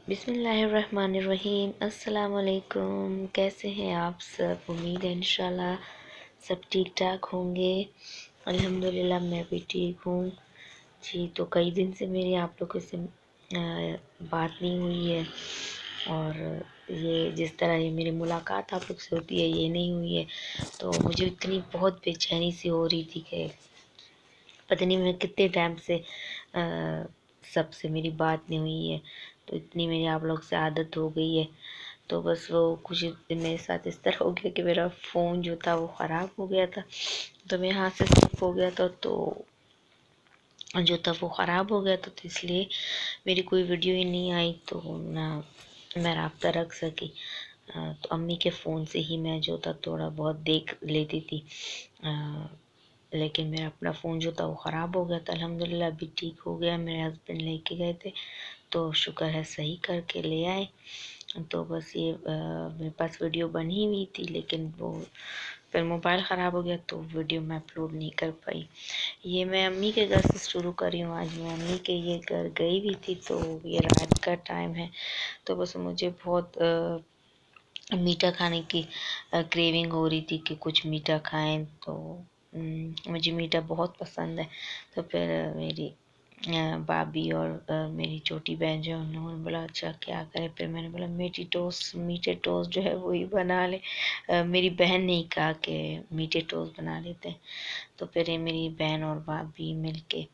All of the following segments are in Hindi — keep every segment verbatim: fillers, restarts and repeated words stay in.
बिस्मिल्लाहिर्रहमानिर्रहीम। अस्सलाम वालेकुम। कैसे हैं आप सब? उम्मीद है इंशाल्लाह सब ठीक ठाक होंगे। अल्हम्दुलिल्लाह मैं भी ठीक हूँ जी। तो कई दिन से मेरी आप लोगों से आ, बात नहीं हुई है, और ये जिस तरह ये मेरी मुलाकात आप लोग से होती है ये नहीं हुई है, तो मुझे इतनी बहुत बेचैनी सी हो रही थी कि पता नहीं मैं कितने टाइम से आ, सबसे मेरी बात नहीं हुई है। तो इतनी मेरी आप लोग से आदत हो गई है, तो बस वो कुछ दिन मेरे साथ इस तरह हो गया कि मेरा फ़ोन जो था वो ख़राब हो गया था, तो मेरे हाथ से स्लिप हो गया था, तो जो था वो ख़राब हो गया था, तो इसलिए मेरी कोई वीडियो ही नहीं आई, तो ना मैं रब्ता रख सकी। तो अम्मी के फ़ोन से ही मैं जो था थोड़ा बहुत देख लेती थी, आ, लेकिन मेरा अपना फ़ोन जो था वो ख़राब हो गया था। अल्हम्दुलिल्लाह अभी ठीक हो गया। मेरे हस्बैंड लेके गए थे, तो शुक्र है सही करके ले आए। तो बस ये आ, मेरे पास वीडियो बनी हुई थी, लेकिन वो फिर मोबाइल ख़राब हो गया तो वीडियो मैं अपलोड नहीं कर पाई। ये मैं अम्मी के घर से शुरू करी हूँ। आज मैं अम्मी के ये घर गई भी थी, तो ये रात का टाइम है, तो बस मुझे बहुत आ, मीठा खाने की क्रेविंग हो रही थी कि कुछ मीठा खाएं, तो हम्म, मुझे मीठा बहुत पसंद है। तो फिर अ, मेरी अ, भाभी और अ, मेरी छोटी बहन जो है उन्होंने बोला अच्छा क्या करें, फिर मैंने बोला मीठी टोस्ट मीठे टोस्ट जो है वही बना ले। अ, मेरी बहन ने ही कहा कि मीठे टोस्ट बना लेते हैं, तो फिर ये मेरी बहन और भाभी मिलके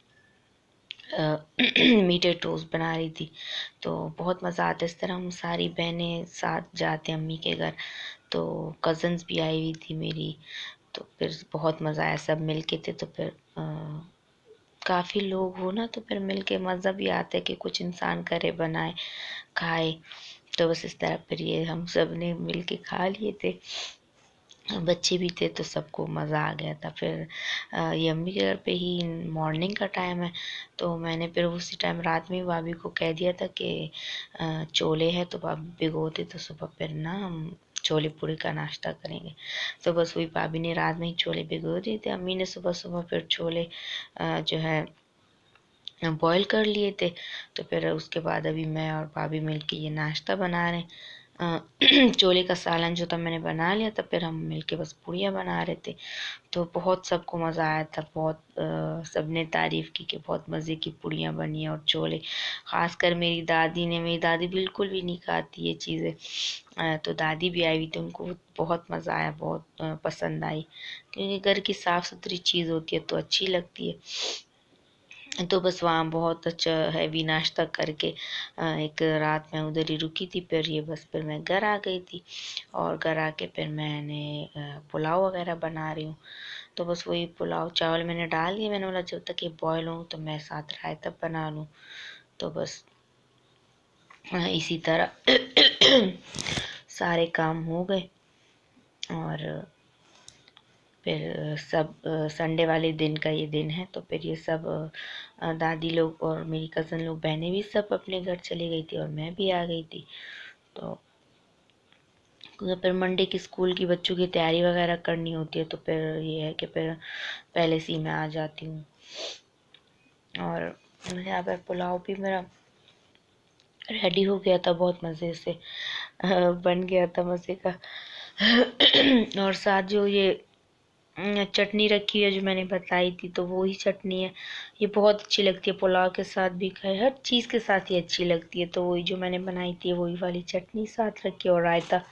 मीठे टोस्ट बना रही थी। तो बहुत मज़ा आता है इस तरह, हम सारी बहनें साथ जाते हैं अम्मी के घर, तो कज़न्स भी आई हुई थी मेरी, तो फिर बहुत मज़ा आया, सब मिल के थे, तो फिर काफ़ी लोग हो ना, तो फिर मिल के मज़ा भी आता है कि कुछ इंसान करे बनाए खाए। तो बस इस तरह फिर ये हम सब ने मिल के खा लिए थे, बच्चे भी थे, तो सबको मज़ा आ गया था। फिर अ, ये अम्मी के घर पे ही मॉर्निंग का टाइम है, तो मैंने फिर उसी टाइम रात में भाभी को कह दिया था कि अ, छोले है तो भाभी भिगोते, तो सुबह फिर ना हम छोले पूड़ी का नाश्ता करेंगे। तो बस वही भाभी ने रात में ही छोले भिगो दिए थे, अम्मी ने सुबह सुबह फिर छोले अ, जो है बॉईल कर लिए थे। तो फिर उसके बाद अभी मैं और भाभी मिलके ये नाश्ता बना रहे हैं। अ, छोले का सालन जो था मैंने बना लिया था, फिर हम मिलके बस पूड़ियाँ बना रहे थे। तो बहुत सबको मज़ा आया था, बहुत अ, सबने तारीफ़ की कि बहुत मज़े की पूड़ियाँ बनी और छोले। ख़ासकर मेरी दादी ने, मेरी दादी बिल्कुल भी नहीं खाती ये चीज़ें, अ, तो दादी भी आई हुई थी, उनको बहुत मज़ा आया, बहुत अ, पसंद आई, क्योंकि घर की साफ़ सुथरी चीज़ होती है तो अच्छी लगती है। तो बस वहाँ बहुत अच्छा हैवी नाश्ता करके अ, एक रात मैं उधर ही रुकी थी, फिर ये बस फिर मैं घर आ गई थी, और घर आके फिर मैंने अ, पुलाव वगैरह बना रही हूँ। तो बस वही पुलाव चावल मैंने डाल दिए, मैंने बोला जब तक ये बॉयल हो तो मैं साथ रायता बना लूँ। तो बस अ, इसी तरह सारे काम हो गए, और फिर सब संडे वाले दिन का ये दिन है, तो फिर ये सब अ, दादी लोग और मेरी कज़न लोग बहनें भी सब अपने घर चली गई थी, और मैं भी आ गई थी। तो क्योंकि फिर मंडे की स्कूल की बच्चों की तैयारी वगैरह करनी होती है, तो फिर ये है कि फिर पहले से ही मैं आ जाती हूँ। और यहाँ पर पुलाव भी मेरा रेडी हो गया था, बहुत मज़े से अ, बन गया था मज़े का। और साथ जो ये चटनी रखी है जो मैंने बताई थी, तो वो ही चटनी है, ये बहुत अच्छी लगती है, पुलाव के साथ भी खाए, हर चीज़ के साथ ही अच्छी लगती है। तो वही जो मैंने बनाई थी वही वाली चटनी साथ रखी, और रायता।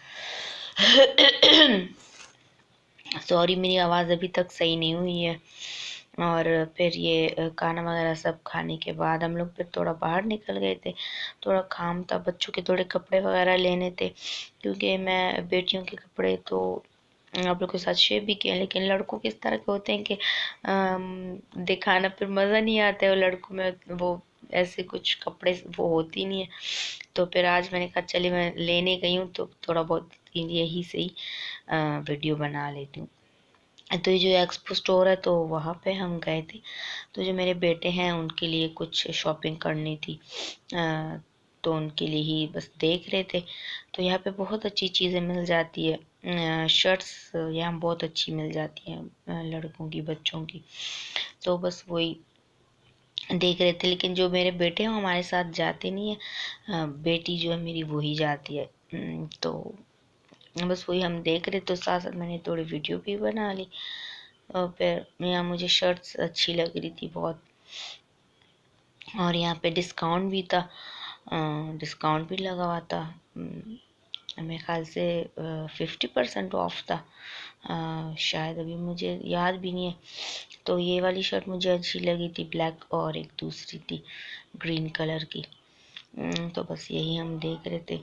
सॉरी मेरी आवाज़ अभी तक सही नहीं हुई है। और फिर ये खाना वगैरह सब खाने के बाद हम लोग फिर थोड़ा बाहर निकल गए थे, थोड़ा काम था, बच्चों के थोड़े कपड़े वगैरह लेने थे, क्योंकि मैं बेटियों के कपड़े तो आप लोग के साथ शेयर भी किया, लेकिन लड़कों किस तरह के होते हैं कि दिखाना फिर मज़ा नहीं आता है, वो लड़कों में वो ऐसे कुछ कपड़े वो होती नहीं है। तो फिर आज मैंने कहा चलिए मैं लेने गई हूँ, तो थोड़ा बहुत यही से ही वीडियो बना लेती हूँ। तो ये जो एक्सपो स्टोर है तो वहाँ पे हम गए थे, तो जो मेरे बेटे हैं उनके लिए कुछ शॉपिंग करनी थी, आ, तो उनके लिए ही बस देख रहे थे। तो यहाँ पे बहुत अच्छी चीज़ें मिल जाती है, शर्ट्स यहाँ बहुत अच्छी मिल जाती हैं लड़कों की, बच्चों की। तो बस वही देख रहे थे। लेकिन जो मेरे बेटे हैं वो हमारे साथ जाते नहीं है, बेटी जो है मेरी वो ही जाती है। तो बस वही हम देख रहे, तो साथ साथ मैंने थोड़ी वीडियो भी बना ली। और फिर यहाँ मुझे शर्ट्स अच्छी लग रही थी बहुत, और यहाँ पे डिस्काउंट भी था, डिस्काउंट भी लगा हुआ था। मेरे ख्याल से फिफ्टी परसेंट ऑफ था, आ, शायद, अभी मुझे याद भी नहीं है। तो ये वाली शर्ट मुझे अच्छी लगी थी, ब्लैक, और एक दूसरी थी ग्रीन कलर की। तो बस यही हम देख रहे थे।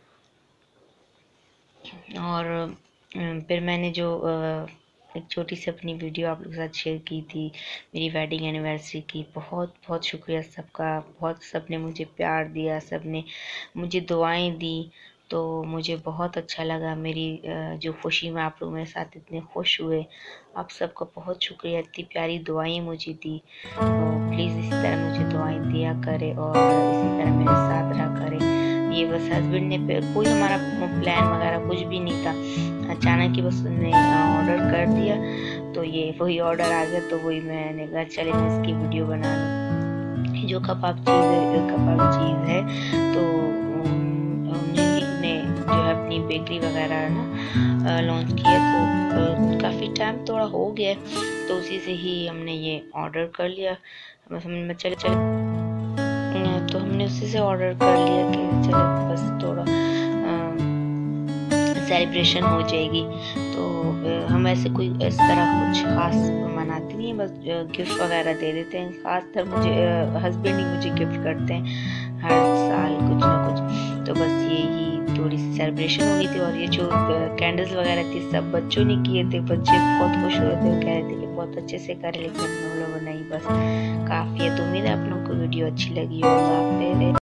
और फिर मैंने जो एक छोटी सी अपनी वीडियो आप लोगों के साथ शेयर की थी मेरी वेडिंग एनिवर्सरी की, बहुत बहुत शुक्रिया सबका। बहुत सबने मुझे प्यार दिया, सबने मुझे दुआएं दी, तो मुझे बहुत अच्छा लगा। मेरी जो खुशी में आप लोग मेरे साथ इतने खुश हुए, आप सबका बहुत शुक्रिया। इतनी प्यारी दुआएं मुझे दी, तो प्लीज़ इसी तरह मुझे दुआएं दिया करें और इसी तरह मेरे साथ रहा करें। ये बस हस्बैंड ने, कोई हमारा प्लान वगैरह कुछ भी नहीं था, अचानक ही बस उन्होंने ऑर्डर कर दिया, तो ये वही ऑर्डर आ गया। तो वही मैंने कहा चले मैं इसकी वीडियो बना लूँ। जो कबाब चीज़ है, कबाब चीज़ है, तो उन्होंने जो है अपनी बेकरी वगैरह ना लॉन्च किया, तो काफ़ी टाइम थोड़ा हो गया, तो उसी से ही हमने ये ऑर्डर कर लिया। बस हमने चले चले तो हमने उसी से ऑर्डर कर लिया कि चलो बस थोड़ा सेलिब्रेशन हो जाएगी। तो हम ऐसे कोई इस तरह कुछ ख़ास मनाते नहीं हैं, बस गिफ्ट वगैरह दे देते हैं। ख़ासतर मुझे हस्बैंड ही मुझे गिफ्ट करते हैं हर साल कुछ ना कुछ। तो बस यही थोड़ी सी सेलिब्रेशन हो गई थी। और ये जो कैंडल्स वगैरह थी सब बच्चों ने किए थे, बच्चे बहुत खुश हो रहे थे, कह रहे थे कि बहुत अच्छे से करे, लेकिन हम लोगों नहीं, बस काफ़ी है। तो उम्मीद है आप लोगों को वीडियो अच्छी लगी होगा। फिर